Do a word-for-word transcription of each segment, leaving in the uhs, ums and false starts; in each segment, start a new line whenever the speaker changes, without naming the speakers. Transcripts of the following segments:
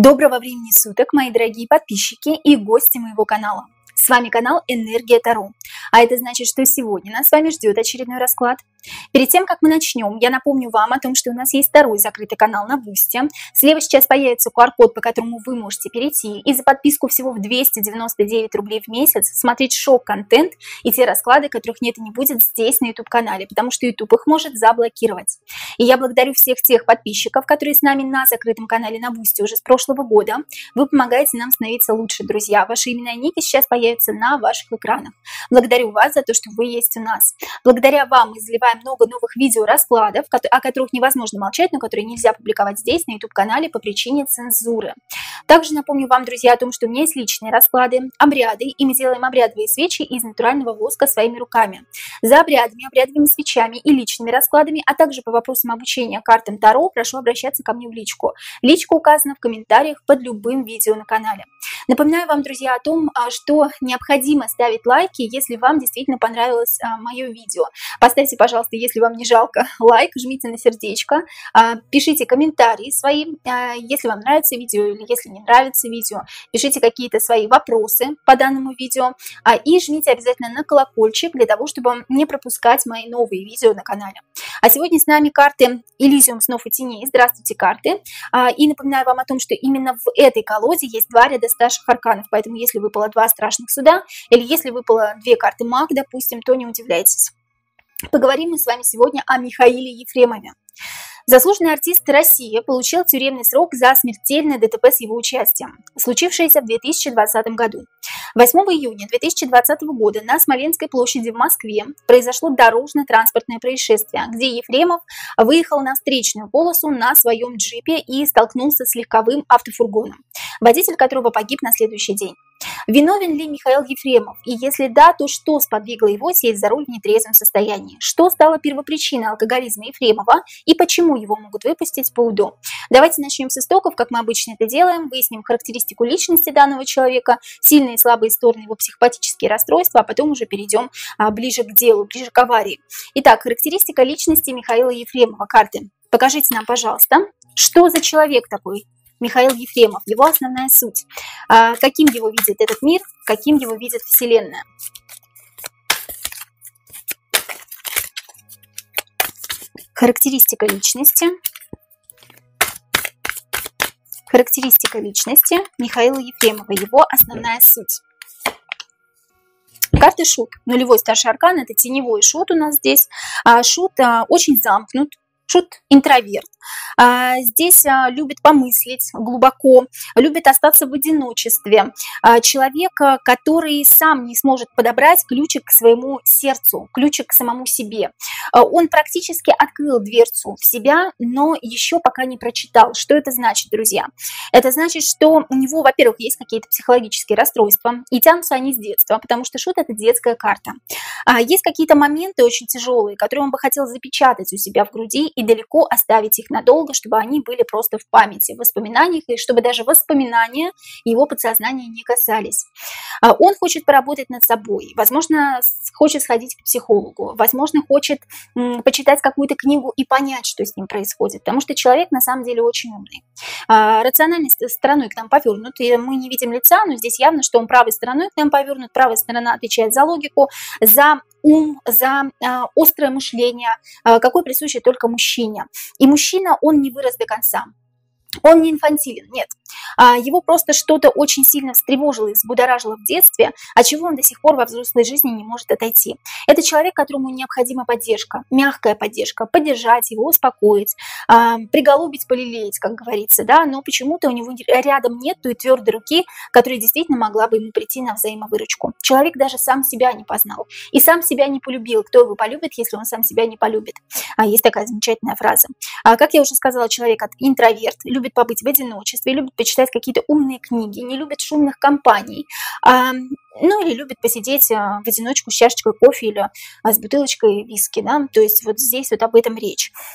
Доброго времени суток, мои дорогие подписчики и гости моего канала. С вами канал Энергия Таро. А это значит, что сегодня нас с вами ждет очередной расклад. Перед тем, как мы начнем, я напомню вам о том, что у нас есть второй закрытый канал на Бусти. Слева сейчас появится ку ар код, по которому вы можете перейти и за подписку всего в двести девяносто девять рублей в месяц смотреть шок-контент и те расклады, которых нет и не будет здесь на YouTube-канале, потому что YouTube их может заблокировать. И я благодарю всех тех подписчиков, которые с нами на закрытом канале на Бусти уже с прошлого года. Вы помогаете нам становиться лучше, друзья. Ваши имена и ники сейчас появятся на ваших экранах. Благодарю вас за то, что вы есть у нас. Благодаря вам мы изливаем много новых видео-раскладов, о которых невозможно молчать, но которые нельзя публиковать здесь, на YouTube-канале, по причине цензуры. Также напомню вам, друзья, о том, что у меня есть личные расклады, обряды, и мы делаем обрядовые свечи из натурального воска своими руками. За обрядами, обрядовыми свечами и личными раскладами, а также по вопросам обучения картам Таро, прошу обращаться ко мне в личку. Личка указана в комментариях под любым видео на канале. Напоминаю вам, друзья, о том, что необходимо ставить лайки, если вам действительно понравилось мое видео. Поставьте, пожалуйста, если вам не жалко, лайк, жмите на сердечко, пишите комментарии свои, если вам нравится видео или если не нравится видео, пишите какие-то свои вопросы по данному видео и жмите обязательно на колокольчик для того, чтобы не пропускать мои новые видео на канале. А сегодня с нами карты Элизиум снов и теней. Здравствуйте, карты. И напоминаю вам о том, что именно в этой колоде есть два ряда старших арканов, поэтому если выпало два страшных суда или если выпало две карты маг, допустим, то не удивляйтесь. Поговорим мы с вами сегодня о Михаиле Ефремове. Заслуженный артист России получил тюремный срок за смертельное дэ тэ пэ с его участием, случившееся в две тысячи двадцатом году. восьмого июня две тысячи двадцатого года на Смоленской площади в Москве произошло дорожно-транспортное происшествие, где Ефремов выехал на встречную полосу на своем джипе и столкнулся с легковым автофургоном, водитель которого погиб на следующий день. Виновен ли Михаил Ефремов? И если да, то что сподвигло его сесть за руль в нетрезвом состоянии? Что стало первопричиной алкоголизма Ефремова и почему его могут выпустить по УДО? Давайте начнем с истоков, как мы обычно это делаем, выясним характеристику личности данного человека, сильные и слабые стороны, его психопатические расстройства, а потом уже перейдем а, ближе к делу, ближе к аварии. Итак, характеристика личности Михаила Ефремова. Карты, покажите нам, пожалуйста, что за человек такой Михаил Ефремов, его основная суть, а, каким его видит этот мир, каким его видит Вселенная. Характеристика личности. Характеристика личности Михаила Ефремова, его основная суть. Карта шут. Нулевой старший аркан, это теневой шут у нас здесь. А, шут а, очень замкнут. Шут интроверт. А, здесь а, любит помыслить глубоко, любит остаться в одиночестве. А, человек, который сам не сможет подобрать ключик к своему сердцу, ключик к самому себе. А, он практически открыл дверцу в себя, но еще пока не прочитал. Что это значит, друзья? Это значит, что у него, во-первых, есть какие-то психологические расстройства, и тянутся они с детства, потому что шут – это детская карта. А, есть какие-то моменты очень тяжелые, которые он бы хотел запечатать у себя в груди и далеко оставить их надолго, чтобы они были просто в памяти, в воспоминаниях, и чтобы даже воспоминания его подсознания не касались. Он хочет поработать над собой, возможно, хочет сходить к психологу, возможно, хочет почитать какую-то книгу и понять, что с ним происходит, потому что человек на самом деле очень умный. Рациональной стороной к нам повернут, и мы не видим лица, но здесь явно, что он правой стороной к нам повернут, правая сторона отвечает за логику, за ум, за острое мышление, какое присуще только мужчине. И мужчина, он не вырос до конца. Он не инфантилен, нет. Его просто что-то очень сильно встревожило и взбудоражило в детстве, от чего он до сих пор во взрослой жизни не может отойти. Это человек, которому необходима поддержка, мягкая поддержка, поддержать его, успокоить, приголубить, полелеять, как говорится, да, но почему-то у него рядом нет той твердой руки, которая действительно могла бы ему прийти на взаимовыручку. Человек даже сам себя не познал и сам себя не полюбил. Кто его полюбит, если он сам себя не полюбит? Есть такая замечательная фраза. Как я уже сказала, человек интроверт, любит побыть в одиночестве, любит почитать какие-то умные книги, не любит шумных компаний, а, ну или любит посидеть в одиночку с чашечкой кофе или с бутылочкой виски, да, то есть вот здесь вот об этом речь.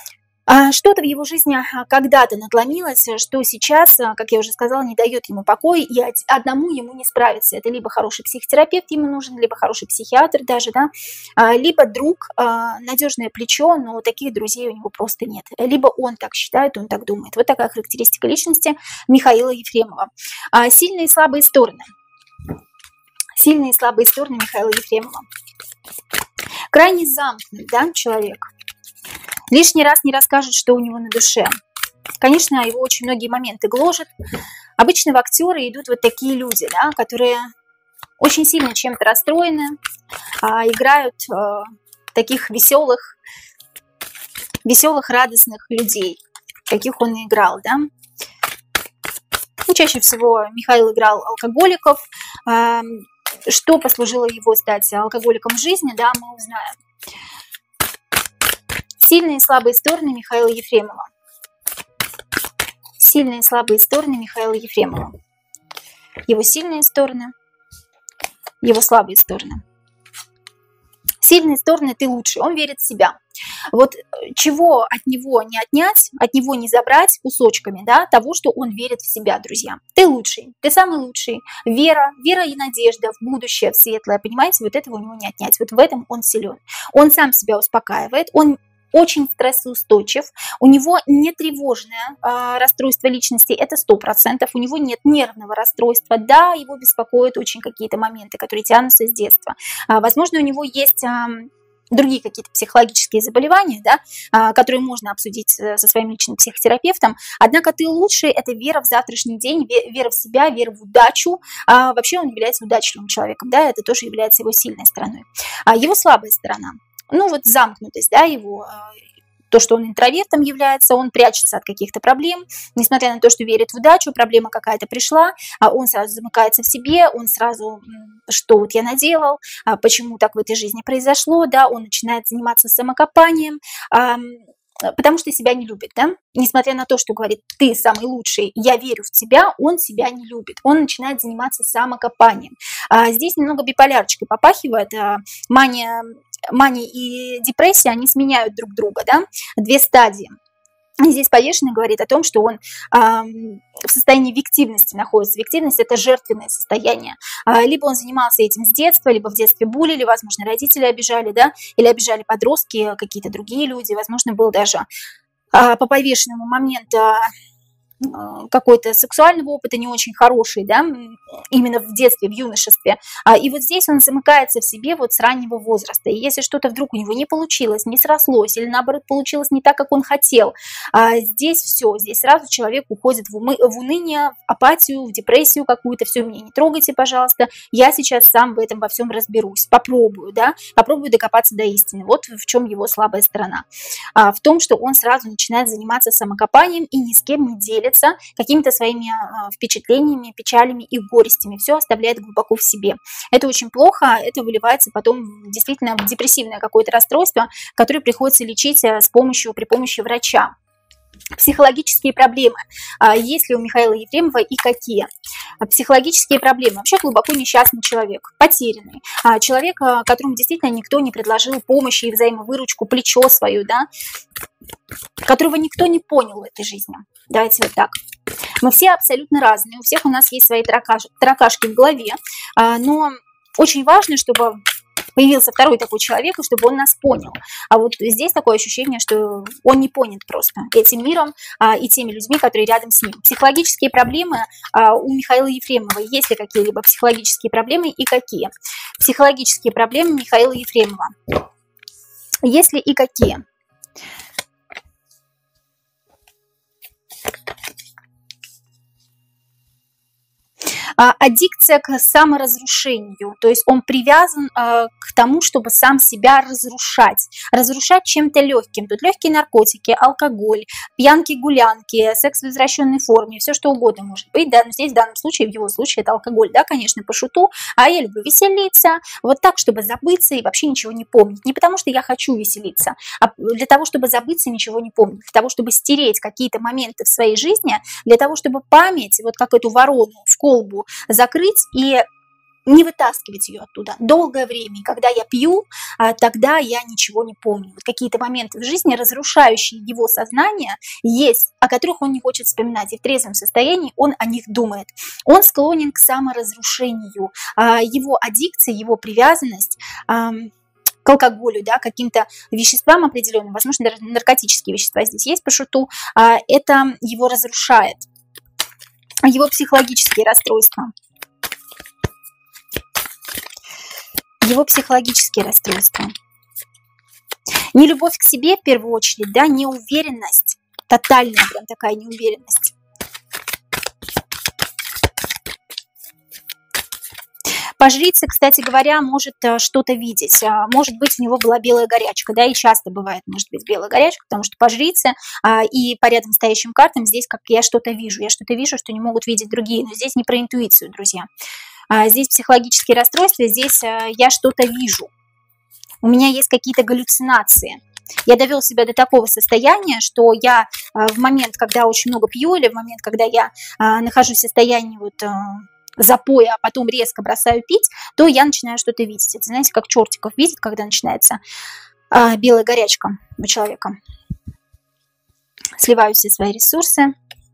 А что-то в его жизни а, когда-то надломилось, что сейчас, а, как я уже сказала, не дает ему покоя, и од- одному ему не справиться. Это либо хороший психотерапевт ему нужен, либо хороший психиатр даже, да, а, либо друг, а, надежное плечо, но таких друзей у него просто нет. Либо он так считает, он так думает. Вот такая характеристика личности Михаила Ефремова. А, сильные и слабые стороны. Сильные и слабые стороны Михаила Ефремова. Крайне замкнут, да, человек. Лишний раз не расскажет, что у него на душе. Конечно, его очень многие моменты гложат. Обычно в актеры идут вот такие люди, да, которые очень сильно чем-то расстроены, а, играют а, таких веселых, веселых, радостных людей, каких он и играл, да. Ну, чаще всего Михаил играл алкоголиков. А, что послужило его стать алкоголиком в жизни, да, мы узнаем. Сильные и слабые стороны Михаила Ефремова. Сильные и слабые стороны Михаила Ефремова. Его сильные стороны, его слабые стороны. Сильные стороны — ты лучший, он верит в себя. Вот чего от него не отнять, от него не забрать кусочками, да, того, что он верит в себя, друзья. Ты лучший, ты самый лучший. Вера, вера и надежда в будущее, в светлое, понимаете, вот этого у него не отнять. Вот в этом он силен. Он сам себя успокаивает, он очень стрессоустойчив, у него не тревожное э, расстройство личности, это сто процентов, у него нет нервного расстройства, да, его беспокоят очень какие-то моменты, которые тянутся с детства. А, возможно, у него есть э, другие какие-то психологические заболевания, да, э, которые можно обсудить со своим личным психотерапевтом, однако ты лучший, это вера в завтрашний день, вера в себя, вера в удачу, а, вообще он является удачливым человеком, да, это тоже является его сильной стороной. А, его слабая сторона. Ну вот замкнутость, да, его, то, что он интровертом является, он прячется от каких-то проблем, несмотря на то, что верит в удачу, проблема какая-то пришла, а он сразу замыкается в себе, он сразу, что вот я наделал, почему так в этой жизни произошло, да, он начинает заниматься самокопанием, потому что себя не любит, да, несмотря на то, что говорит, ты самый лучший, я верю в тебя, он себя не любит, он начинает заниматься самокопанием. А здесь немного биполярочкой попахивает, а, мания, мания и депрессия, они сменяют друг друга, да, две стадии. И здесь повешенный говорит о том, что он а, в состоянии виктивности находится. Виктивность — это жертвенное состояние. А, либо он занимался этим с детства, либо в детстве булили, возможно, родители обижали, да, или обижали подростки, какие-то другие люди. Возможно, был даже а, по повешенному момент а, какой-то сексуального опыта не очень хороший, да, именно в детстве, в юношестве. И вот здесь он замыкается в себе вот с раннего возраста. И если что-то вдруг у него не получилось, не срослось, или наоборот получилось не так, как он хотел, здесь все, здесь сразу человек уходит в, умы, в уныние, в апатию, в депрессию какую-то, все, меня не трогайте, пожалуйста, я сейчас сам в этом во всем разберусь, попробую, да, попробую докопаться до истины. Вот в чем его слабая сторона. В том, что он сразу начинает заниматься самокопанием и ни с кем не делится какими-то своими впечатлениями, печалями и горестями. Все оставляет глубоко в себе. Это очень плохо, это выливается потом действительно в депрессивное какое-то расстройство, которое приходится лечить с помощью, при помощи врача. Психологические проблемы. Есть ли у Михаила Ефремова и какие? Психологические проблемы. Вообще глубоко несчастный человек, потерянный. Человек, которому действительно никто не предложил помощи и взаимовыручку, плечо свое, да, которого никто не понял в этой жизни. Давайте вот так. Мы все абсолютно разные, у всех у нас есть свои таракаш, таракашки в голове, но очень важно, чтобы появился второй такой человек, и чтобы он нас понял. А вот здесь такое ощущение, что он не понят просто этим миром а, и теми людьми, которые рядом с ним. Психологические проблемы а, у Михаила Ефремова. Есть ли какие-либо психологические проблемы и какие? Психологические проблемы Михаила Ефремова. Есть ли и какие? Аддикция к саморазрушению, то есть он привязан э, к тому, чтобы сам себя разрушать, разрушать чем-то легким. Тут легкие наркотики, алкоголь, пьянки-гулянки, секс в извращенной форме, все что угодно может быть, да, но здесь в данном случае, в его случае это алкоголь, да, конечно, по шуту, а я люблю веселиться, вот так, чтобы забыться и вообще ничего не помнить, не потому что я хочу веселиться, а для того, чтобы забыться и ничего не помнить, для того, чтобы стереть какие-то моменты в своей жизни, для того, чтобы память, вот как эту ворону в колбу, закрыть и не вытаскивать ее оттуда. Долгое время, когда я пью, тогда я ничего не помню. Вот какие-то моменты в жизни, разрушающие его сознание, есть, о которых он не хочет вспоминать. И в трезвом состоянии он о них думает. Он склонен к саморазрушению. Его аддикция, его привязанность к алкоголю, да, каким-то веществам определенным, возможно, даже наркотические вещества здесь есть по шуту, это его разрушает. Его психологические расстройства. Его психологические расстройства. Нелюбовь к себе, в первую очередь, да, неуверенность, тотальная прям такая неуверенность. По жрице, кстати говоря, может что-то видеть. Может быть, у него была белая горячка, да, и часто бывает, может быть, белая горячка, потому что по жрице а, и по рядом стоящим картам здесь как я что-то вижу. Я что-то вижу, что не могут видеть другие, но здесь не про интуицию, друзья. А, здесь психологические расстройства, здесь а, я что-то вижу. У меня есть какие-то галлюцинации. Я довел себя до такого состояния, что я а, в момент, когда очень много пью, или в момент, когда я а, нахожусь в состоянии вот... А, запоя, а потом резко бросаю пить, то я начинаю что-то видеть. Это, знаете, как чертиков видит, когда начинается а, белая горячка у человека. Сливаю все свои ресурсы.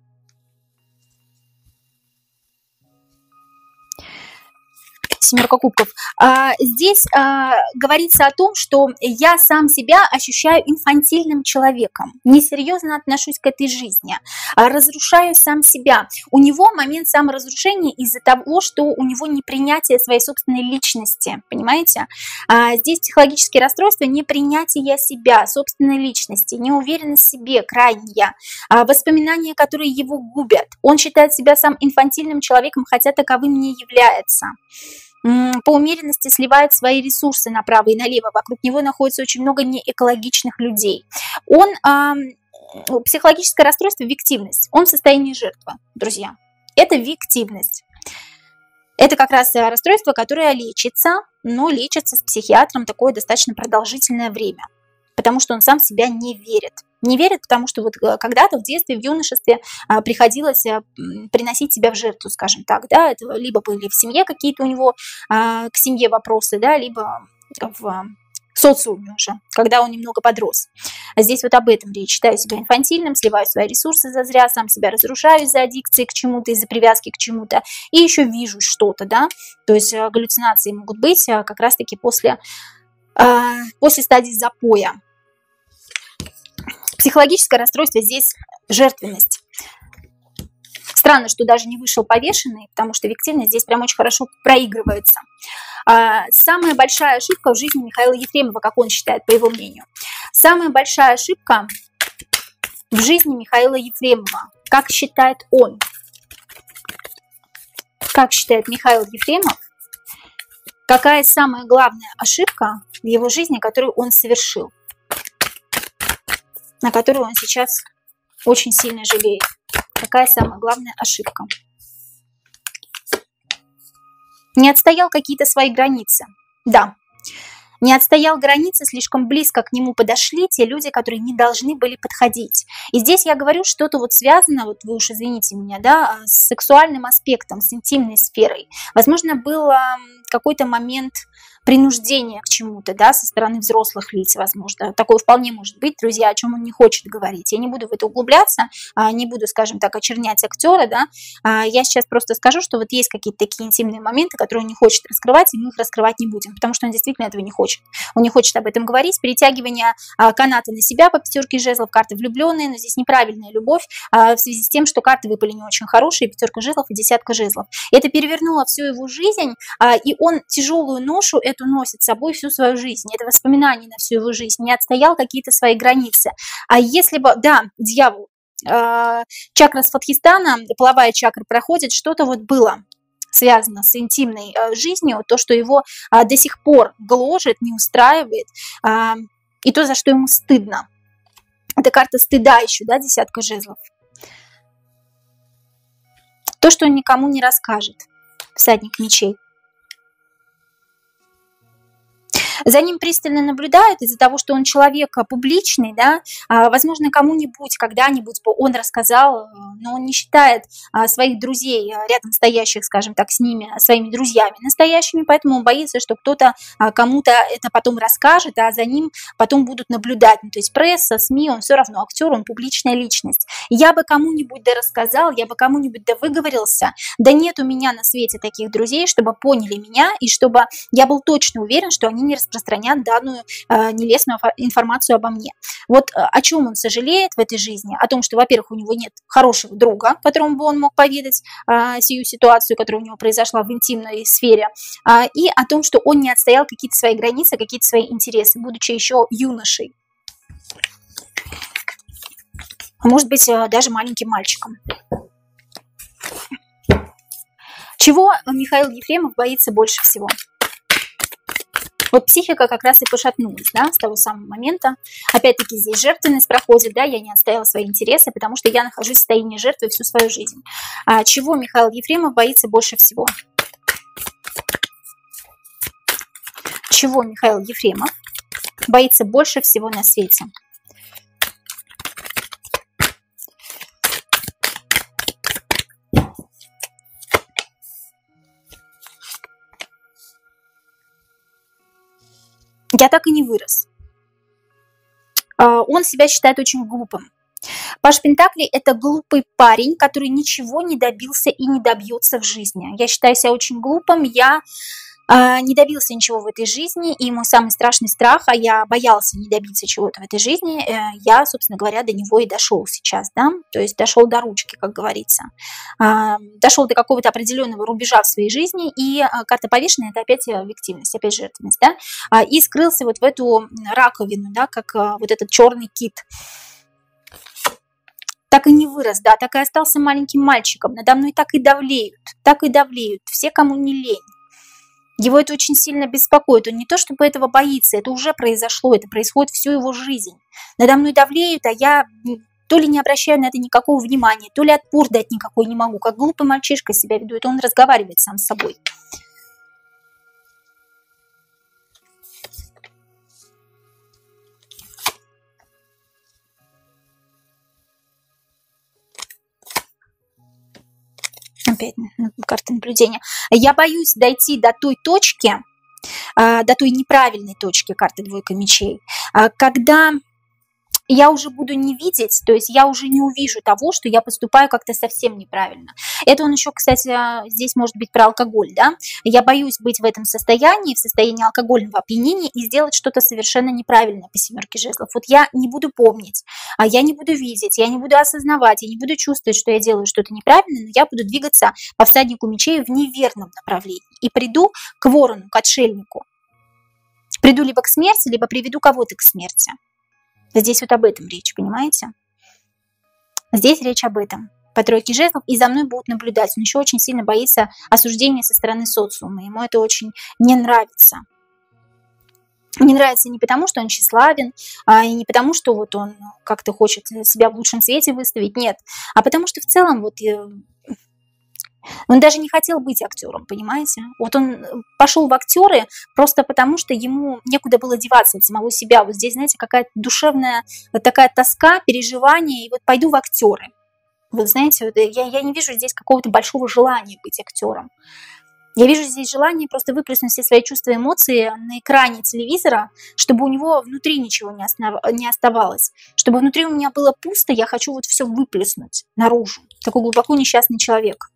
Семерка кубков. А, здесь а, говорится о том, что я сам себя ощущаю инфантильным человеком, несерьезно отношусь к этой жизни, а, разрушаю сам себя. У него момент саморазрушения из-за того, что у него непринятие своей собственной личности, понимаете? А, здесь психологические расстройства, непринятие себя, собственной личности, неуверенность в себе крайняя, а, воспоминания, которые его губят. Он считает себя сам инфантильным человеком, хотя таковым не является. По умеренности сливает свои ресурсы направо и налево. Вокруг него находится очень много неэкологичных людей. Он, э, психологическое расстройство, виктивность. Он в состоянии жертвы, друзья. Это виктивность. Это как раз расстройство, которое лечится, но лечится с психиатром такое достаточно продолжительное время. Потому что он сам в себя не верит. Не верит, потому что вот когда-то в детстве, в юношестве а, приходилось а, приносить себя в жертву, скажем так, да, это либо были в семье какие-то у него а, к семье вопросы, да, либо в а, социуме уже, когда он немного подрос. А здесь вот об этом речь. Считаю себя инфантильным, сливаю свои ресурсы зазря, сам себя разрушаю из-за аддикции к чему-то, из-за привязки к чему-то, и еще вижу что-то, да, то есть а, галлюцинации могут быть а, как раз-таки после, а, после стадии запоя. Психологическое расстройство здесь жертвенность. Странно, что даже не вышел повешенный, потому что виктивность здесь прям очень хорошо проигрывается. А, самая большая ошибка в жизни Михаила Ефремова, как он считает, по его мнению. Самая большая ошибка в жизни Михаила Ефремова, как считает он, как считает Михаил Ефремов, какая самая главная ошибка в его жизни, которую он совершил, на которую он сейчас очень сильно жалеет. Какая самая главная ошибка? Не отстоял какие-то свои границы. Да, не отстоял границы, слишком близко к нему подошли те люди, которые не должны были подходить. И здесь я говорю, что-то вот связано, вот вы уж извините меня, да, с сексуальным аспектом, с интимной сферой. Возможно, был какой-то момент принуждение к чему-то, да, со стороны взрослых лиц, возможно. Такое вполне может быть, друзья, о чем он не хочет говорить. Я не буду в это углубляться, не буду, скажем так, очернять актера, да. Я сейчас просто скажу, что вот есть какие-то такие интимные моменты, которые он не хочет раскрывать, и мы их раскрывать не будем, потому что он действительно этого не хочет. Он не хочет об этом говорить. Перетягивание каната на себя по пятерке жезлов, карты влюбленные, но здесь неправильная любовь в связи с тем, что карты выпали не очень хорошие, пятерка жезлов и десятка жезлов. Это перевернуло всю его жизнь, и он тяжелую ношу эту носит с собой всю свою жизнь. Это воспоминания на всю его жизнь. Не отстоял какие-то свои границы. А если бы, да, дьявол, э, чакра Сватхистана, половая чакра проходит, что-то вот было связано с интимной э, жизнью, то, что его э, до сих пор гложет, не устраивает, э, и то, за что ему стыдно. Это карта стыда еще, да, десятка жезлов. То, что он никому не расскажет. Всадник мечей. За ним пристально наблюдают из-за того, что он человек публичный, да, возможно, кому-нибудь, когда-нибудь он рассказал, но он не считает своих друзей, рядом стоящих, скажем так, с ними, своими друзьями настоящими, поэтому он боится, что кто-то кому-то это потом расскажет, а за ним потом будут наблюдать. Ну, то есть пресса, СМИ, он все равно актер, он публичная личность. Я бы кому-нибудь да рассказал, я бы кому-нибудь да выговорился, да нет у меня на свете таких друзей, чтобы поняли меня и чтобы я был точно уверен, что они не распространят данную э, нелестную информацию обо мне. Вот э, о чем он сожалеет в этой жизни? О том, что, во-первых, у него нет хорошего друга, которому бы он мог поведать э, сию ситуацию, которая у него произошла в интимной сфере, э, и о том, что он не отстоял какие-то свои границы, какие-то свои интересы, будучи еще юношей. А может быть, э, даже маленьким мальчиком. Чего Михаил Ефремов боится больше всего? Вот психика как раз и пошатнулась, да, с того самого момента. Опять-таки здесь жертвенность проходит, да, я не отстояла свои интересы, потому что я нахожусь в состоянии жертвы всю свою жизнь. А чего Михаил Ефремов боится больше всего? Чего Михаил Ефремов боится больше всего на свете? Я так и не вырос. Он себя считает очень глупым. Паш Пентакли – это глупый парень, который ничего не добился и не добьется в жизни. Я считаю себя очень глупым, я э, не добился ничего в этой жизни, и мой самый страшный страх, а я боялся не добиться чего-то в этой жизни, э, я, собственно говоря, до него и дошел сейчас, да, то есть дошел до ручки, как говорится. Э, дошел до какого-то определенного рубежа в своей жизни, и э, карта повешенная – это опять объективность, опять жертвенность, да, э, и скрылся вот в эту раковину, да, как э, вот этот черный кит. Так и не вырос, да, так и остался маленьким мальчиком. Надо мной так и давлеют, так и давлеют, все, кому не лень. Его это очень сильно беспокоит. Он не то чтобы этого боится, это уже произошло, это происходит всю его жизнь. Надо мной давлеют, а я то ли не обращаю на это никакого внимания, то ли отпор дать никакой не могу. Как глупый мальчишка себя веду, это он разговаривает сам с собой. Опять карта наблюдения. Я боюсь дойти до той точки, до той неправильной точки, карты двойка мечей, когда я уже буду не видеть, то есть я уже не увижу того, что я поступаю как-то совсем неправильно. Это он еще, кстати, здесь может быть про алкоголь, да. Я боюсь быть в этом состоянии, в состоянии алкогольного опьянения и сделать что-то совершенно неправильное по семерке жезлов. Вот я не буду помнить, а я не буду видеть, я не буду осознавать, я не буду чувствовать, что я делаю что-то неправильно, но я буду двигаться по всаднику мечей в неверном направлении и приду к ворону, к отшельнику. Приду либо к смерти, либо приведу кого-то к смерти. Здесь вот об этом речь, понимаете? Здесь речь об этом. По тройке жезлов, и за мной будут наблюдать. Он еще очень сильно боится осуждения со стороны социума. Ему это очень не нравится. Не нравится не потому, что он тщеславен, а и не потому, что вот он как-то хочет себя в лучшем свете выставить, нет. А потому что в целом вот... Он даже не хотел быть актером, понимаете? Вот он пошел в актеры просто потому, что ему некуда было деваться от самого себя. Вот здесь, знаете, какая-то душевная вот такая тоска, переживание, и вот пойду в актеры. Вот знаете, вот я, я не вижу здесь какого-то большого желания быть актером. Я вижу здесь желание просто выплеснуть все свои чувства и эмоции на экране телевизора, чтобы у него внутри ничего не, основ... не оставалось. Чтобы внутри у меня было пусто, я хочу вот все выплеснуть наружу. Такой глубоко несчастный человек.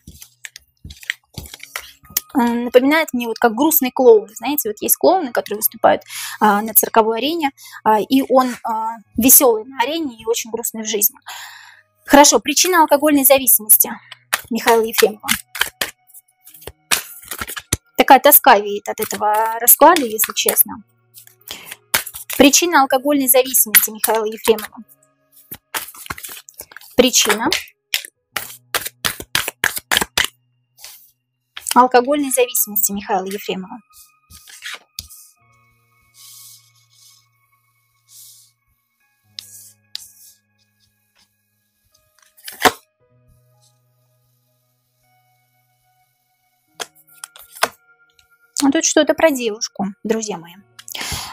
Напоминает мне вот как грустный клоун. Знаете, вот есть клоуны, которые выступают а, на цирковой арене, а, и он а, веселый на арене и очень грустный в жизни. Хорошо, причина алкогольной зависимости Михаила Ефремова. Такая тоска веет от этого расклада, если честно. Причина алкогольной зависимости Михаила Ефремова. Причина алкогольной зависимости Михаила Ефремова. А тут что-то про девушку, друзья мои.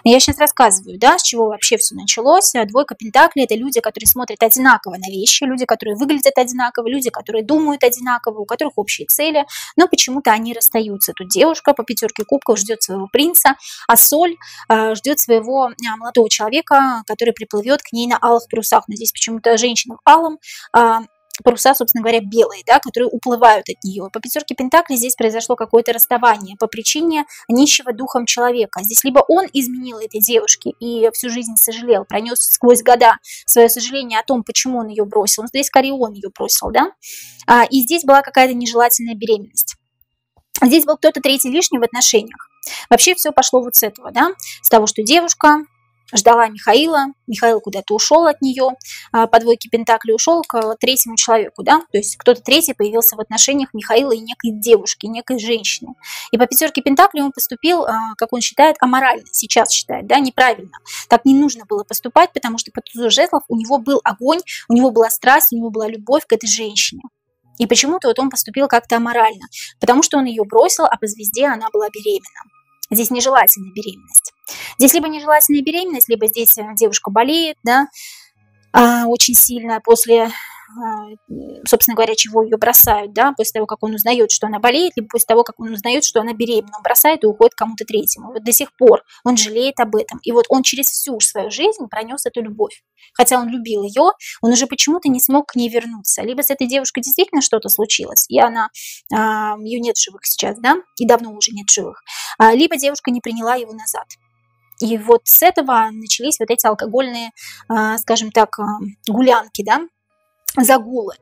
Я сейчас рассказываю, да, с чего вообще все началось. Двойка пентаклей – это люди, которые смотрят одинаково на вещи, люди, которые выглядят одинаково, люди, которые думают одинаково, у которых общие цели, но почему-то они расстаются. Тут девушка по пятерке кубков ждет своего принца, а Соль э, ждет своего э, молодого человека, который приплывет к ней на алых парусах. Но здесь почему-то женщина в алом, э, паруса, собственно говоря, белые, да, которые уплывают от нее. По пятерке пентаклей здесь произошло какое-то расставание по причине нищего духом человека. Здесь либо он изменил этой девушке и всю жизнь сожалел, пронес сквозь года свое сожаление о том, почему он ее бросил. Но здесь скорее он ее бросил, да. А, и здесь была какая-то нежелательная беременность. Здесь был кто-то третий лишний в отношениях. Вообще все пошло вот с этого, да, с того, что девушка ждала Михаила, Михаил куда-то ушел от нее, по двойке пентаклей ушел к третьему человеку, да, то есть кто-то третий появился в отношениях Михаила и некой девушки, некой женщины. И по пятерке пентаклей он поступил, как он считает, аморально, сейчас считает, да, неправильно. Так не нужно было поступать, потому что по тузу жезлов у него был огонь, у него была страсть, у него была любовь к этой женщине. И почему-то вот он поступил как-то аморально, потому что он ее бросил, а по звезде она была беременна. Здесь нежелательная беременность. Здесь либо нежелательная беременность, либо здесь девушка болеет, да, очень сильно после, собственно говоря, чего ее бросают, да, после того, как он узнает, что она болеет, либо после того, как он узнает, что она беременна, он бросает и уходит к кому-то третьему. Вот до сих пор он жалеет об этом. И вот он через всю свою жизнь пронес эту любовь. Хотя он любил ее, он уже почему-то не смог к ней вернуться. Либо с этой девушкой действительно что-то случилось, и она, ее нет в живых сейчас, да, и давно уже нет в живых, либо девушка не приняла его назад. И вот с этого начались вот эти алкогольные, скажем так, гулянки, да, загулы.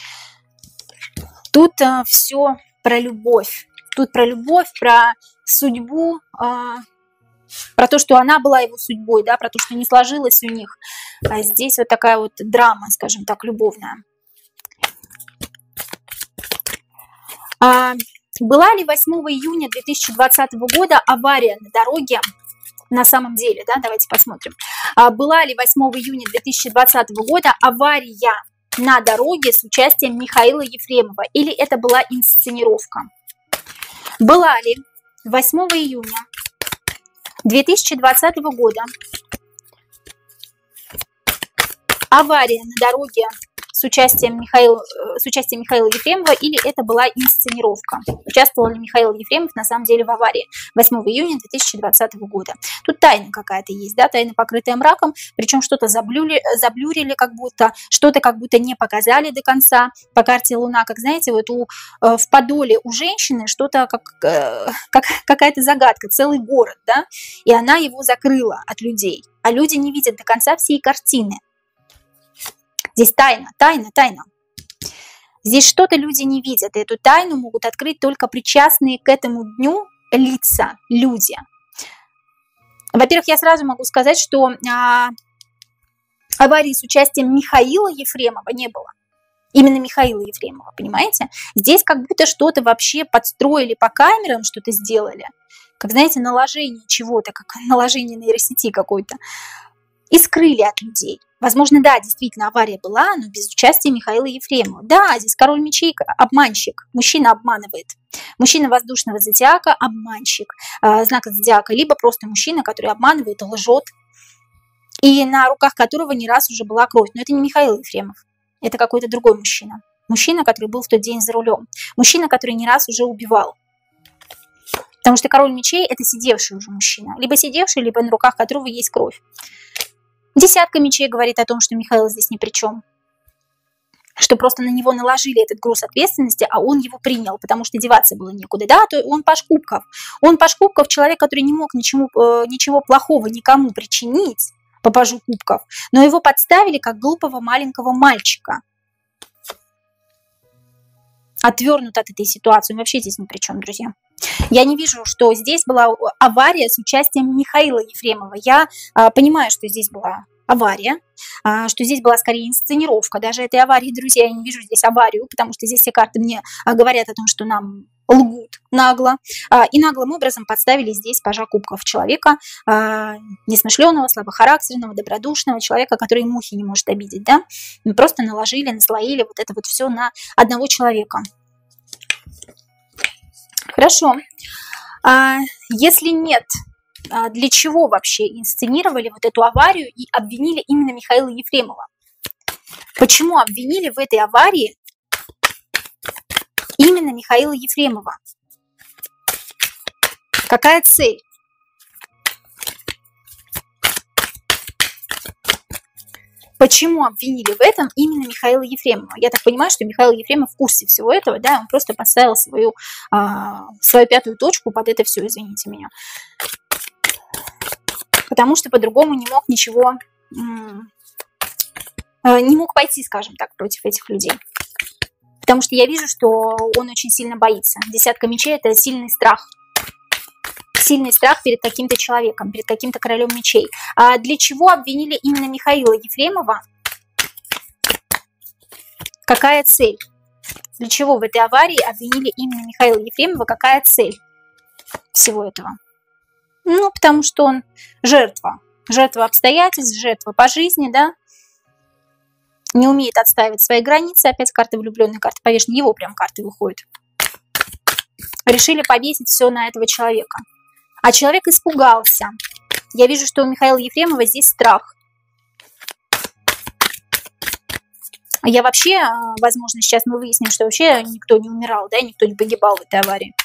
Тут все про любовь. Тут про любовь, про судьбу, про то, что она была его судьбой, да, про то, что не сложилось у них. А здесь вот такая вот драма, скажем так, любовная. А была ли восьмого июня две тысячи двадцатого года авария на дороге? На самом деле, да, давайте посмотрим. А была ли восьмого июня две тысячи двадцатого года авария на дороге с участием Михаила Ефремова? Или это была инсценировка? Была ли восьмого июня две тысячи двадцатого года авария на дороге с участием Михаила, с участием Михаила Ефремова, или это была инсценировка? Участвовал ли Михаил Ефремов на самом деле в аварии восьмого июня две тысячи двадцатого года? Тут тайна какая-то есть, да, тайна, покрытая мраком, причем что-то заблюрили, заблюрили как будто, что-то как будто не показали до конца. По карте Луна, как знаете, вот у, в Подоле у женщины что-то как, как какая-то загадка, целый город, да, и она его закрыла от людей, а люди не видят до конца всей картины. Здесь тайна, тайна, тайна. Здесь что-то люди не видят, и эту тайну могут открыть только причастные к этому дню лица, люди. Во-первых, я сразу могу сказать, что а, аварии с участием Михаила Ефремова не было. Именно Михаила Ефремова, понимаете? Здесь как будто что-то вообще подстроили по камерам, что-то сделали. Как, знаете, наложение чего-то, как наложение нейросети какой-то. И скрыли от людей. Возможно, да, действительно, авария была, но без участия Михаила Ефремова. Да, здесь король мечей – обманщик. Мужчина обманывает. Мужчина воздушного зодиака – обманщик. Э, знака зодиака. Либо просто мужчина, который обманывает, лжет. И на руках которого не раз уже была кровь. Но это не Михаил Ефремов. Это какой-то другой мужчина. Мужчина, который был в тот день за рулем. Мужчина, который не раз уже убивал. Потому что король мечей – это сидевший уже мужчина. Либо сидевший, либо на руках которого есть кровь. Десятка мечей говорит о том, что Михаил здесь ни при чем. Что просто на него наложили этот груз ответственности, а он его принял, потому что деваться было некуда. Да, то он паж кубков. Он паж кубков, человек, который не мог ничему, э, ничего плохого никому причинить по пажу кубков, но его подставили как глупого маленького мальчика. Отвернут от этой ситуации. Он вообще здесь ни при чем, друзья. Я не вижу, что здесь была авария с участием Михаила Ефремова. Я а, понимаю, что здесь была авария, а, что здесь была скорее инсценировка. Даже этой аварии, друзья, я не вижу здесь аварию, потому что здесь все карты мне а, говорят о том, что нам лгут нагло. А, и наглым образом подставили здесь пажа кубков человека, а, несмышленого, слабохарактерного, добродушного человека, который мухи не может обидеть. Да? Просто наложили, наслоили вот это вот все на одного человека. Хорошо. А, если нет для чего вообще инсценировали вот эту аварию и обвинили именно Михаила Ефремова. Почему обвинили в этой аварии именно Михаила Ефремова? Какая цель? Почему обвинили в этом именно Михаила Ефремова? Я так понимаю, что Михаил Ефремов в курсе всего этого, да, он просто поставил свою, а, свою пятую точку под это все, извините меня. Потому что по-другому не мог ничего, не мог пойти, скажем так, против этих людей. Потому что я вижу, что он очень сильно боится. Десятка мечей – это сильный страх. Сильный страх перед каким-то человеком, перед каким-то королем мечей. А для чего обвинили именно Михаила Ефремова? Какая цель? Для чего в этой аварии обвинили именно Михаила Ефремова? Какая цель всего этого? Ну, потому что он жертва. Жертва обстоятельств, жертва по жизни, да? Не умеет отстаивать свои границы. Опять карта влюбленной, карта повешенной. Его прям карты выходят. Решили повесить все на этого человека. А человек испугался. Я вижу, что у Михаила Ефремова здесь страх. Я вообще, возможно, сейчас мы выясним, что вообще никто не умирал, да, никто не погибал в этой аварии.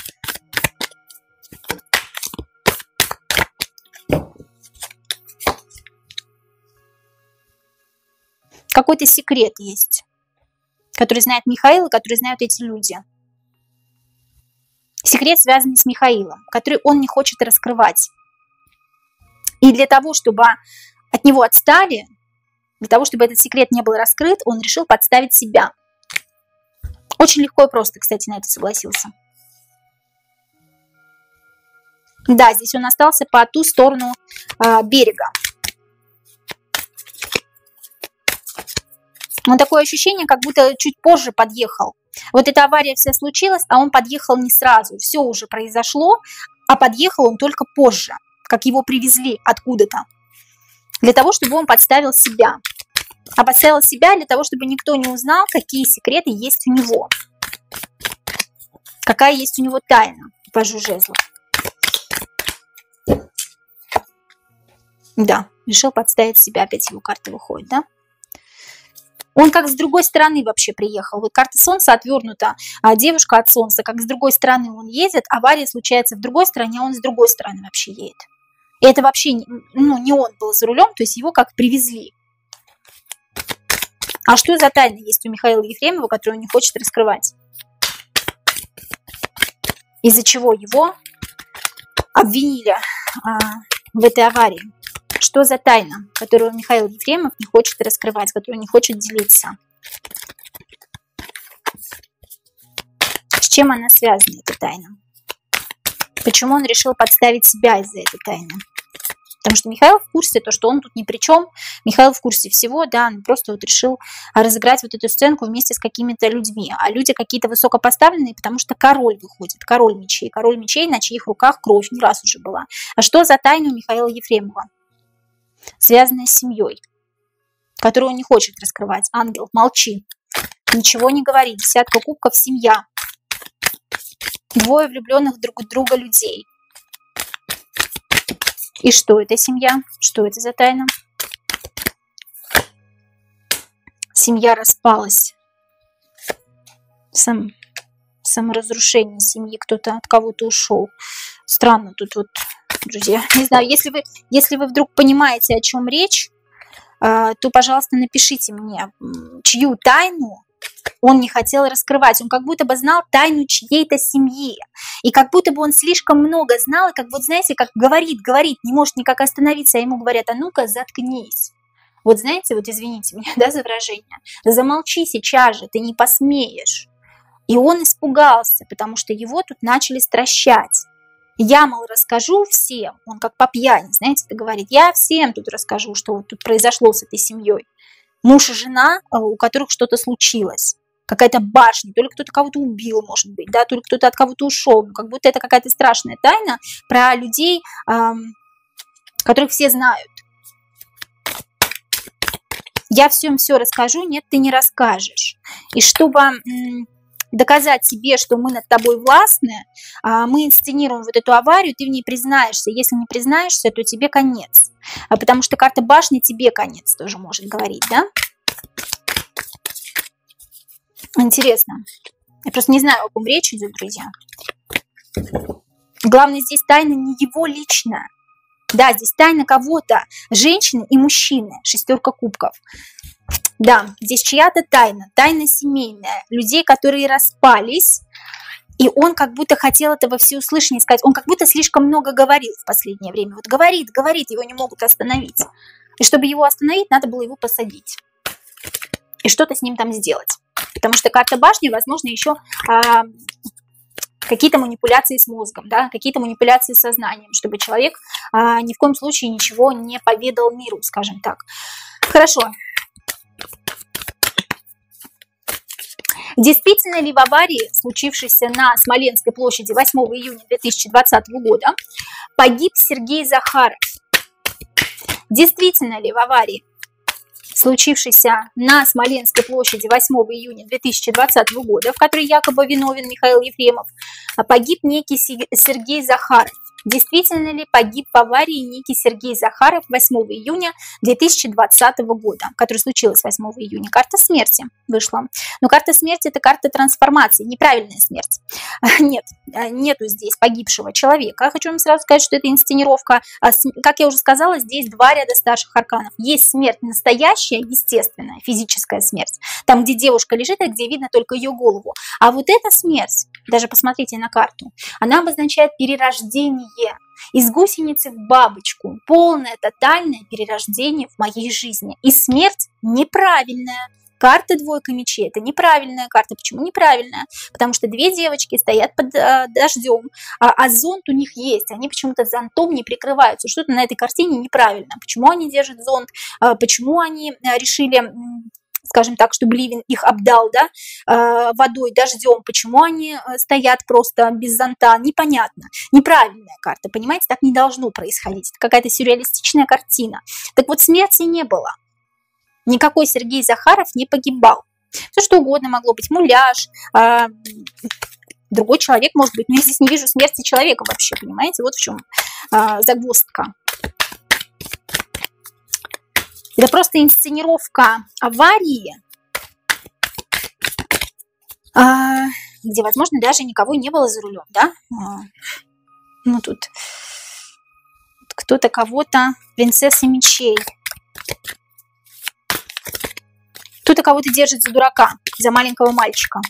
Какой-то секрет есть, который знает Михаил, и который знают эти люди. Секрет, связанный с Михаилом, который он не хочет раскрывать. И для того, чтобы от него отстали, для того, чтобы этот секрет не был раскрыт, он решил подставить себя. Очень легко и просто, кстати, на это согласился. Да, здесь он остался по ту сторону э, берега. Но такое ощущение, как будто чуть позже подъехал. Вот эта авария вся случилась, а он подъехал не сразу. Все уже произошло, а подъехал он только позже, как его привезли откуда-то. Для того, чтобы он подставил себя. А подставил себя для того, чтобы никто не узнал, какие секреты есть у него. Какая есть у него тайна. Пажу жезлов. Да, решил подставить себя. Опять его карта выходит, да? Он как с другой стороны вообще приехал. Вот карта Солнца отвернута, а девушка от Солнца, как с другой стороны он едет, авария случается в другой стороне, а он с другой стороны вообще едет. И это вообще ну, не он был за рулем, то есть его как привезли. А что за тайна есть у Михаила Ефремова, которую он не хочет раскрывать? Из-за чего его обвинили а, в этой аварии? Что за тайна, которую Михаил Ефремов не хочет раскрывать, которую не хочет делиться? С чем она связана, эта тайна? Почему он решил подставить себя из-за этой тайны? Потому что Михаил в курсе, то, что он тут ни при чем. Михаил в курсе всего, да, он просто вот решил разыграть вот эту сценку вместе с какими-то людьми. А люди какие-то высокопоставленные, потому что король выходит, король мечей. Король мечей, на чьих руках кровь не раз уже была. А что за тайна у Михаила Ефремова? Связанная с семьей, которую он не хочет раскрывать. Ангел, молчи. Ничего не говори. Десятка кубков, семья. Двое влюбленных друг в друга людей. И что это семья? Что это за тайна? Семья распалась. Сам, саморазрушение семьи. Кто-то от кого-то ушел. Странно тут вот. Друзья, не знаю, если вы, если вы вдруг понимаете, о чем речь, то, пожалуйста, напишите мне, чью тайну он не хотел раскрывать. Он как будто бы знал тайну чьей-то семьи. И как будто бы он слишком много знал, и как вот, знаете, как говорит, говорит, не может никак остановиться, а ему говорят, а ну-ка, заткнись. Вот знаете, вот извините меня, да, за выражение, замолчи сейчас же, ты не посмеешь. И он испугался, потому что его тут начали стращать. Я, мол, расскажу всем, он как по пьяни, знаете, это говорит, я всем тут расскажу, что вот тут произошло с этой семьей. Муж и жена, у которых что-то случилось, какая-то башня, то ли кто-то кого-то убил, может быть, да, то ли кто-то от кого-то ушел, ну, как будто это какая-то страшная тайна про людей, эм, которых все знают. Я всем все расскажу, нет, ты не расскажешь. И чтобы... М- доказать себе, что мы над тобой властны, мы инсценируем вот эту аварию, ты в ней признаешься. Если не признаешься, то тебе конец. Потому что карта башни тебе конец тоже может говорить, да? Интересно. Я просто не знаю, о ком речь идет, друзья. Главное, здесь тайна не его личная. Да, здесь тайна кого-то, женщины и мужчины, шестерка кубков. Да, здесь чья-то тайна, тайна семейная, людей, которые распались, и он как будто хотел это во всеуслышание сказать, он как будто слишком много говорил в последнее время. Вот говорит, говорит, его не могут остановить. И чтобы его остановить, надо было его посадить. И что-то с ним там сделать. Потому что карта башни, возможно, еще а, какие-то манипуляции с мозгом, да, какие-то манипуляции с сознанием, чтобы человек а, ни в коем случае ничего не поведал миру, скажем так. Хорошо. Действительно ли в аварии, случившейся на Смоленской площади восьмого июня две тысячи двадцатого года, погиб Сергей Захаров? Действительно ли в аварии, случившейся на Смоленской площади восьмого июня две тысячи двадцатого года, в которой якобы виновен Михаил Ефремов, погиб некий Сергей Захаров? Действительно ли погиб в аварии некий Сергей Захаров восьмого июня две тысячи двадцатого года, которая случилась восьмого июня? Карта смерти вышла. Но карта смерти – это карта трансформации, неправильная смерть. Нет, нету здесь погибшего человека. Хочу вам сразу сказать, что это инсценировка. Как я уже сказала, здесь два ряда старших арканов. Есть смерть настоящая, естественная, физическая смерть. Там, где девушка лежит, и где видно только ее голову. А вот эта смерть, даже посмотрите на карту, она обозначает перерождение. Из гусеницы в бабочку. Полное, тотальное перерождение в моей жизни. И смерть неправильная. Карта двойка мечей – это неправильная карта. Почему неправильная? Потому что две девочки стоят под э, дождем, а, а зонт у них есть. Они почему-то зонтом не прикрываются. Что-то на этой картине неправильно. Почему они держат зонт? Э, почему они решили, скажем так, чтобы ливень их обдал, да, э, водой, дождем? Почему они стоят просто без зонта? Непонятно. Неправильная карта, понимаете? Так не должно происходить. Это какая-то сюрреалистичная картина. Так вот, смерти не было. Никакой Сергей Захаров не погибал. Все что угодно могло быть. Муляж, э, другой человек может быть. Но я здесь не вижу смерти человека вообще, понимаете? Вот в чем э, загвоздка. Это просто инсценировка аварии, э, где, возможно, даже никого не было за рулем, да? Э, ну, тут кто-то кого-то, принцесса мечей. Кто-то кого-то держит за дурака, за маленького мальчика.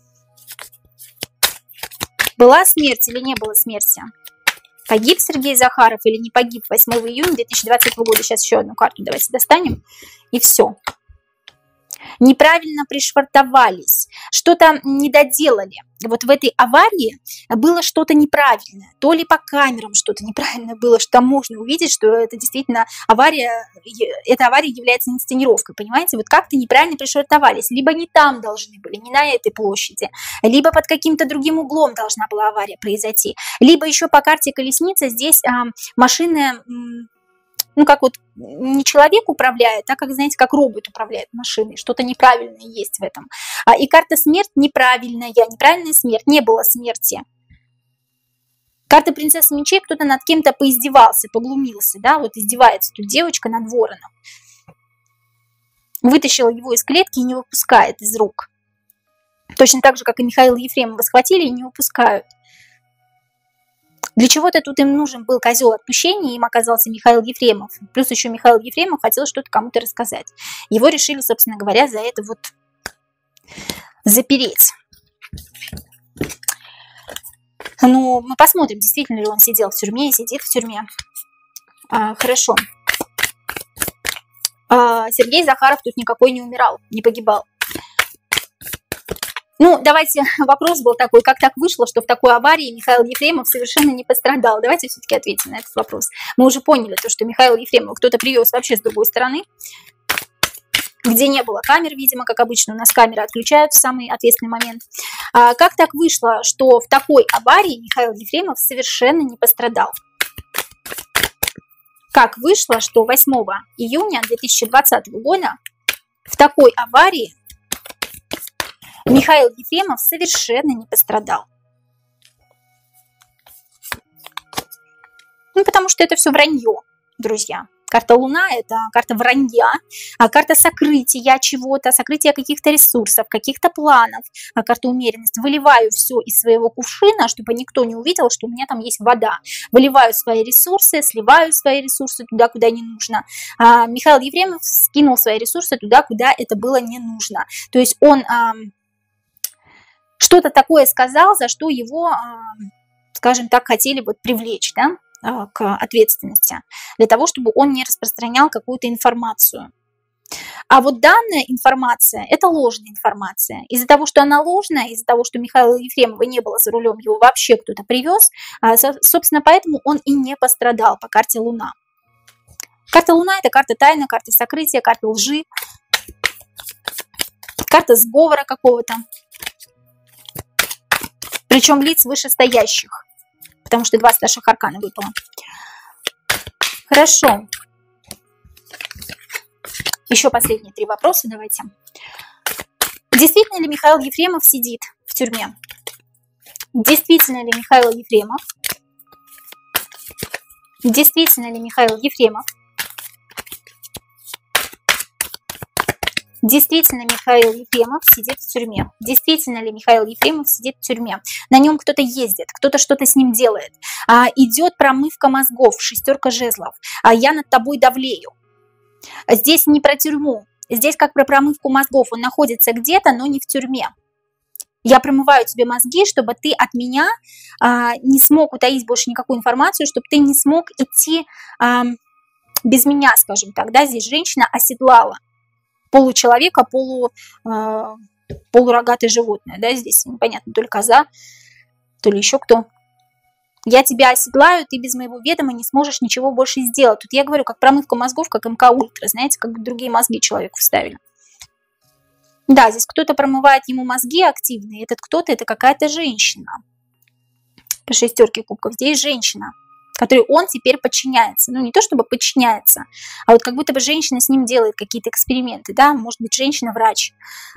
Была смерть или не было смерти? Погиб Сергей Захаров или не погиб восьмого июня две тысячи двадцатого года? Сейчас еще одну карту давайте достанем. И все. Неправильно пришвартовались, что-то не доделали. Вот в этой аварии было что-то неправильное. То ли по камерам что-то неправильно было, что там можно увидеть, что это действительно авария, эта авария является инсценировкой, понимаете? Вот как-то неправильно пришвартовались. Либо не там должны были, не на этой площади, либо под каким-то другим углом должна была авария произойти. Либо еще по карте колесница здесь а, машины... Ну, как вот не человек управляет, а как, знаете, как робот управляет машиной. Что-то неправильное есть в этом. И карта смерть неправильная. Неправильная смерть. Не было смерти. Карта принцессы мечей. Кто-то над кем-то поиздевался, поглумился. Да? Вот издевается тут девочка над вороном. Вытащила его из клетки и не выпускает из рук. Точно так же, как и Михаила Ефремова схватили и не выпускают. Для чего-то тут им нужен был козел отпущения, им оказался Михаил Ефремов. Плюс еще Михаил Ефремов хотел что-то кому-то рассказать. Его решили, собственно говоря, за это вот запереть. Ну, мы посмотрим, действительно ли он сидел в тюрьме и сидит в тюрьме. А, хорошо. А, Сергей Захаров тут никакой не умирал, не погибал. Ну, давайте, вопрос был такой, как так вышло, что в такой аварии Михаил Ефремов совершенно не пострадал? Давайте все-таки ответим на этот вопрос. Мы уже поняли, то, что Михаил Ефремов кто-то привез вообще с другой стороны, где не было камер, видимо, как обычно, у нас камеры отключают в самый ответственный момент. А как так вышло, что в такой аварии Михаил Ефремов совершенно не пострадал? Как вышло, что восьмого июня две тысячи двадцатого года в такой аварии Михаил Ефремов совершенно не пострадал. Ну, потому что это все вранье, друзья. Карта Луна – это карта вранья, а карта сокрытия чего-то, сокрытия каких-то ресурсов, каких-то планов, а карта умеренности. Выливаю все из своего кувшина, чтобы никто не увидел, что у меня там есть вода. Выливаю свои ресурсы, сливаю свои ресурсы туда, куда не нужно. А Михаил Ефремов скинул свои ресурсы туда, куда это было не нужно. То есть он а, что-то такое сказал, за что его, а, скажем так, хотели вот привлечь, да? К ответственности, для того, чтобы он не распространял какую-то информацию. А вот данная информация – это ложная информация. Из-за того, что она ложная, из-за того, что Михаила Ефремова не было за рулем, его вообще кто-то привез, собственно, поэтому он и не пострадал по карте Луна. Карта Луна – это карта тайны, карта сокрытия, карта лжи, карта сговора какого-то, причем лиц вышестоящих. Потому что два старших аркана выпало. Хорошо. Еще последние три вопроса давайте. Действительно ли Михаил Ефремов сидит в тюрьме? Действительно ли Михаил Ефремов? Действительно ли Михаил Ефремов? Действительно Михаил Ефремов сидит в тюрьме. Действительно ли Михаил Ефремов сидит в тюрьме? На нем кто-то ездит, кто-то что-то с ним делает. А, идет промывка мозгов, шестерка жезлов. А я над тобой давлею. Здесь не про тюрьму. Здесь как про промывку мозгов. Он находится где-то, но не в тюрьме. Я промываю тебе мозги, чтобы ты от меня а, не смог утаить больше никакую информацию, чтобы ты не смог идти а, без меня, скажем так. Да? Здесь женщина оседлала получеловека, полу, э, полурогатое животное, да, здесь непонятно, то ли коза, то ли еще кто. Я тебя оседлаю, ты без моего ведома не сможешь ничего больше сделать. Тут я говорю, как промывка мозгов, как МК Ультра, знаете, как другие мозги человеку вставили. Да, здесь кто-то промывает ему мозги активно, и этот кто-то, это какая-то женщина. По шестерке кубков здесь женщина, которой он теперь подчиняется. Ну, не то чтобы подчиняется, а вот как будто бы женщина с ним делает какие-то эксперименты, да, может быть, женщина-врач,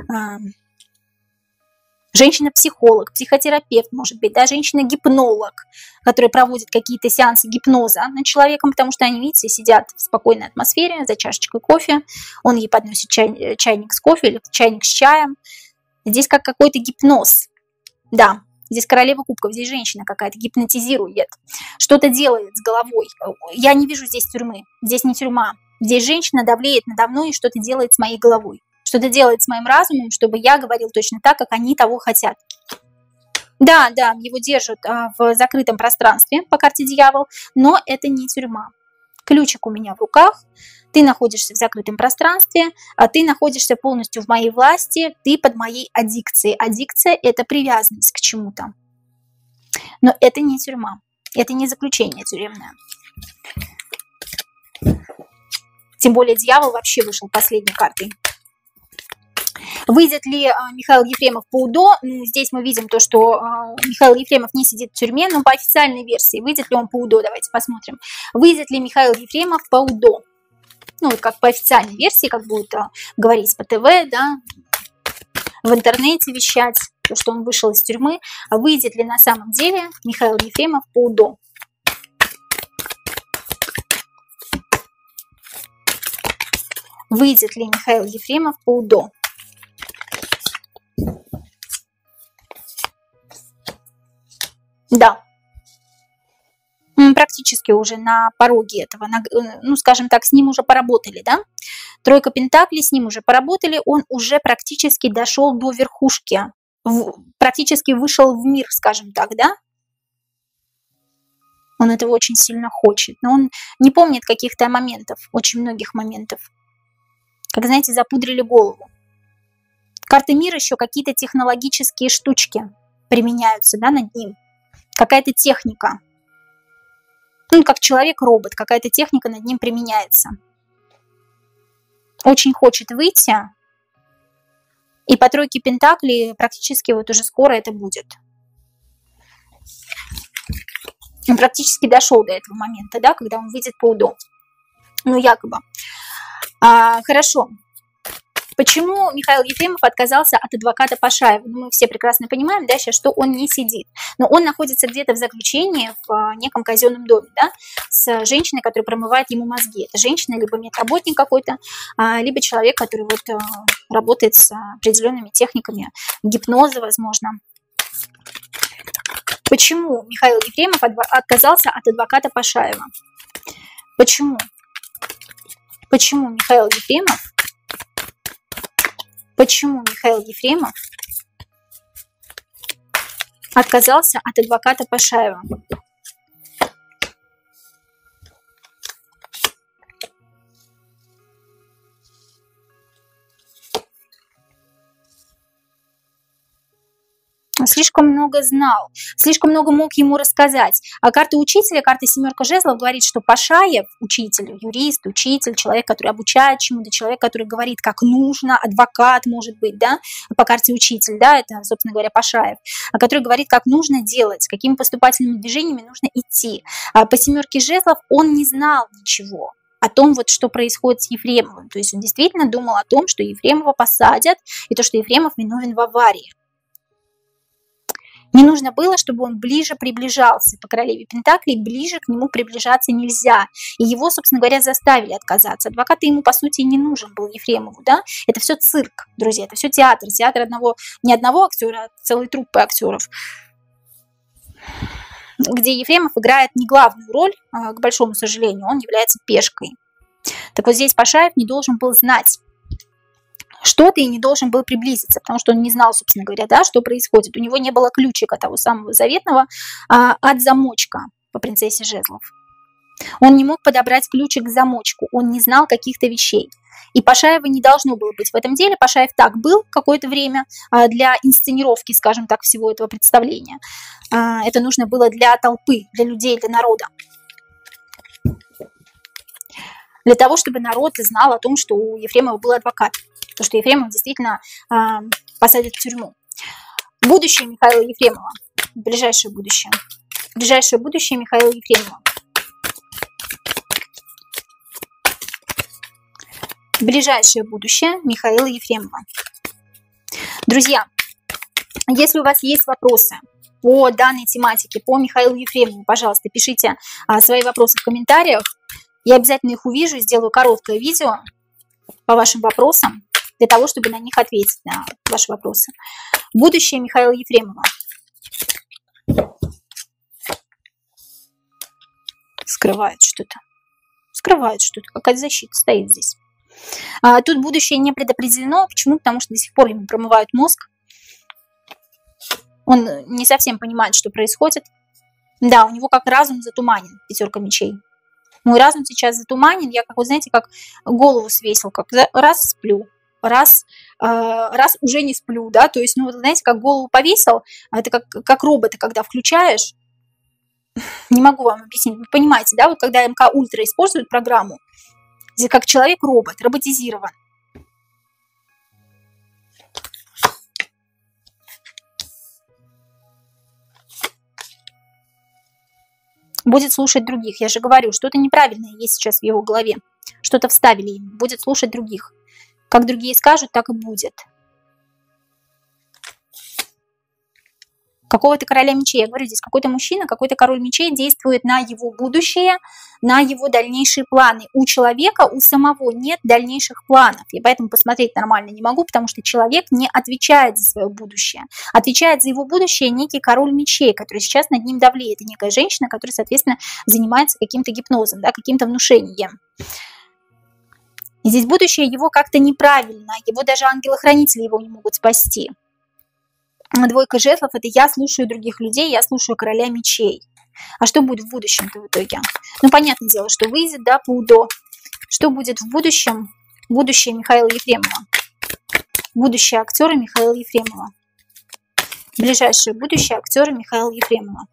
женщина-психолог, психотерапевт, может быть, да, женщина-гипнолог, которая проводит какие-то сеансы гипноза над человеком, потому что они, видите, сидят в спокойной атмосфере за чашечкой кофе, он ей подносит чай, чайник с кофе или чайник с чаем. Здесь как какой-то гипноз, да. Здесь королева кубков, здесь женщина какая-то гипнотизирует, что-то делает с головой. Я не вижу здесь тюрьмы, здесь не тюрьма. Здесь женщина давлеет надо мной и что-то делает с моей головой. Что-то делает с моим разумом, чтобы я говорил точно так, как они того хотят. Да, да, его держат а, в закрытом пространстве по карте дьявол, но это не тюрьма. Ключик у меня в руках. Ты находишься в закрытом пространстве, а ты находишься полностью в моей власти, ты под моей аддикцией. Аддикция – это привязанность к чему-то. Но это не тюрьма, это не заключение тюремное. Тем более дьявол вообще вышел последней картой. Выйдет ли а, Михаил Ефремов по УДО? Ну, здесь мы видим то, что а, Михаил Ефремов не сидит в тюрьме, но по официальной версии. Выйдет ли он по УДО? Давайте посмотрим. Выйдет ли Михаил Ефремов по УДО? Ну, вот как по официальной версии, как будет а, говорить по ТВ, да, в интернете вещать, то, что он вышел из тюрьмы. А выйдет ли на самом деле Михаил Ефремов по УДО? Выйдет ли Михаил Ефремов по УДО? Да. Практически уже на пороге этого, ну, скажем так, с ним уже поработали, да? Тройка пентаклей, с ним уже поработали, он уже практически дошел до верхушки, в, практически вышел в мир, скажем так, да? Он этого очень сильно хочет, но он не помнит каких-то моментов, очень многих моментов. Как, знаете, запудрили голову. Карты мира еще какие-то технологические штучки применяются, да, над ним. Какая-то техника. Ну, как человек-робот, какая-то техника над ним применяется. Очень хочет выйти. И по тройке пентаклей практически вот уже скоро это будет. Он практически дошел до этого момента, да, когда он выйдет по УДО. Ну, якобы. А, хорошо. Почему Михаил Ефремов отказался от адвоката Пашаева? Ну, мы все прекрасно понимаем, да, сейчас, что он не сидит. Но он находится где-то в заключении в а, неком казенном доме, да, с женщиной, которая промывает ему мозги. Это женщина, либо медработник какой-то, а, либо человек, который вот а, работает с определенными техниками гипноза, возможно. Почему Михаил Ефремов отказался от адвоката Пашаева? Почему? Почему Михаил Ефремов Почему Михаил Ефремов отказался от адвоката Пашаева? Слишком много знал, слишком много мог ему рассказать. А карта учителя, карта семерка жезлов говорит, что Пашаев, учитель, юрист, учитель, человек, который обучает чему-то, человек, который говорит, как нужно, адвокат, может быть, да, по карте учитель, да, это, собственно говоря, Пашаев, который говорит, как нужно делать, какими поступательными движениями нужно идти. А по семерке жезлов он не знал ничего о том, вот, что происходит с Ефремовым. То есть он действительно думал о том, что Ефремова посадят, и то, что Ефремов виновен в аварии. Не нужно было, чтобы он ближе приближался. По королеве Пентаклей ближе к нему приближаться нельзя. И его, собственно говоря, заставили отказаться. Адвокат ему, по сути, не нужен был, Ефремову. Да? Это все цирк, друзья, это все театр. Театр одного, не одного актера, а целой труппы актеров, где Ефремов играет не главную роль, а, к большому сожалению, он является пешкой. Так вот здесь Пашаев не должен был знать что-то и не должен был приблизиться, потому что он не знал, собственно говоря, да, что происходит. У него не было ключика того самого заветного а, от замочка по принцессе жезлов. Он не мог подобрать ключик к замочку, он не знал каких-то вещей. И Пашаева не должно было быть в этом деле. Пашаев так был какое-то время а, для инсценировки, скажем так, всего этого представления. А, это нужно было для толпы, для людей, для народа. Для того, чтобы народ знал о том, что у Ефремова был адвокат. То, что Ефремов действительно э, посадят в тюрьму. Будущее Михаила Ефремова. Ближайшее будущее. Ближайшее будущее Михаила Ефремова. Ближайшее будущее Михаила Ефремова. Друзья, если у вас есть вопросы по данной тематике, по Михаилу Ефремову, пожалуйста, пишите а, свои вопросы в комментариях. Я обязательно их увижу, сделаю короткое видео по вашим вопросам, для того, чтобы на них ответить, на ваши вопросы. Будущее Михаила Ефремова. Скрывает что-то. Скрывает что-то. Какая-то защита стоит здесь. А, тут будущее не предопределено. Почему? Потому что до сих пор ему промывают мозг. Он не совсем понимает, что происходит. Да, у него как разум затуманен. Пятерка мечей. Мой разум сейчас затуманен. Я, как вы знаете, как голову свесил. Как раз сплю. Раз, э, раз уже не сплю, да, то есть, ну, вот, знаете, как голову повесил, это как, как робота, когда включаешь, не могу вам объяснить, вы понимаете, да, вот когда МК Ультра использует программу, здесь как человек-робот, роботизирован. Будет слушать других, я же говорю, что-то неправильное есть сейчас в его голове, что-то вставили ему, будет слушать других. Как другие скажут, так и будет. Какого-то короля мечей, я говорю, здесь какой-то мужчина, какой-то король мечей действует на его будущее, на его дальнейшие планы. У человека, у самого нет дальнейших планов. Я поэтому посмотреть нормально не могу, потому что человек не отвечает за свое будущее. Отвечает за его будущее некий король мечей, который сейчас над ним давлеет. И некая женщина, которая, соответственно, занимается каким-то гипнозом, да, каким-то внушением. И здесь будущее его как-то неправильно, его даже ангелы-хранители его не могут спасти. Двойка жезлов – это я слушаю других людей, я слушаю короля мечей. А что будет в будущем-то в итоге? Ну, понятное дело, что выйдет, да, по УДО. Что будет в будущем? Будущее Михаила Ефремова. Будущее актера Михаила Ефремова. Ближайшее будущее актера Михаила Ефремова.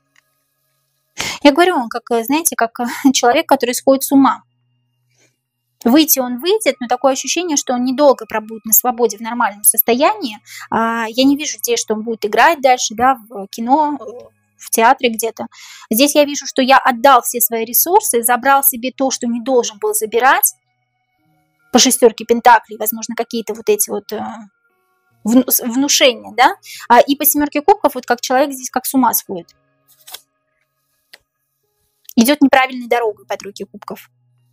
Я говорю, он как, знаете, как человек, который сходит с ума. Выйти он выйдет, но такое ощущение, что он недолго пробудет на свободе в нормальном состоянии. Я не вижу здесь, что он будет играть дальше, да, в кино, в театре где-то. Здесь я вижу, что я отдал все свои ресурсы, забрал себе то, что не должен был забирать. По шестерке пентаклей, возможно, какие-то вот эти вот внушения, да. И по семерке кубков, вот как человек здесь как с ума сходит. Идет неправильной дорогой по тройке кубков.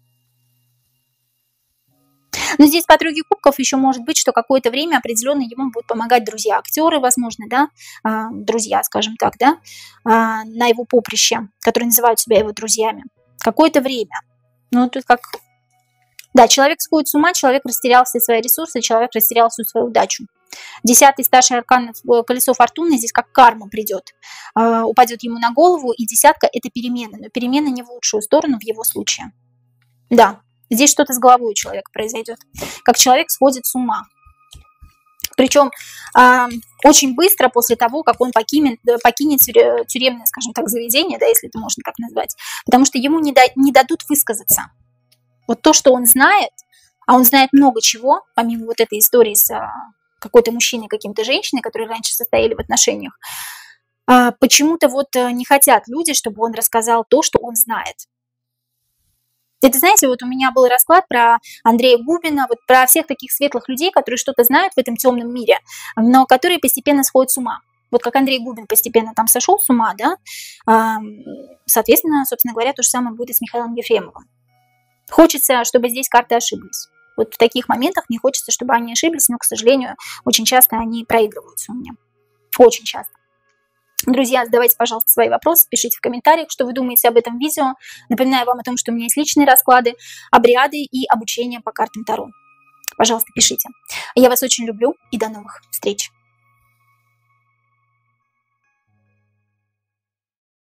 Но здесь по тройке кубков еще может быть, что какое-то время определенно ему будут помогать друзья, актеры, возможно, да, друзья, скажем так, да, на его поприще, которые называют себя его друзьями. Какое-то время. Ну, тут как... Да, человек сходит с ума, человек растерял все свои ресурсы, человек растерял всю свою удачу. Десятый старший аркан, колесо фортуны, здесь как карма придет, упадет ему на голову, и десятка – это перемена, но перемена не в лучшую сторону в его случае. Да. Здесь что-то с головой у человека произойдет, как человек сходит с ума. Причем э, очень быстро после того, как он покинет, покинет тюремное, скажем так, заведение, да, если это можно так назвать, потому что ему не, да, не дадут высказаться. Вот то, что он знает, а он знает много чего, помимо вот этой истории с э, какой-то мужчиной, каким-то женщиной, которые раньше состояли в отношениях, э, почему-то вот не хотят люди, чтобы он рассказал то, что он знает. Это, знаете, вот у меня был расклад про Андрея Губина, вот про всех таких светлых людей, которые что-то знают в этом темном мире, но которые постепенно сходят с ума. Вот как Андрей Губин постепенно там сошел с ума, да, соответственно, собственно говоря, то же самое будет и с Михаилом Ефремовым. Хочется, чтобы здесь карты ошиблись. Вот в таких моментах мне хочется, чтобы они ошиблись, но, к сожалению, очень часто они проигрываются у меня. Очень часто. Друзья, задавайте, пожалуйста, свои вопросы, пишите в комментариях, что вы думаете об этом видео. Напоминаю вам о том, что у меня есть личные расклады, обряды и обучение по картам Таро. Пожалуйста, пишите. Я вас очень люблю и до новых встреч.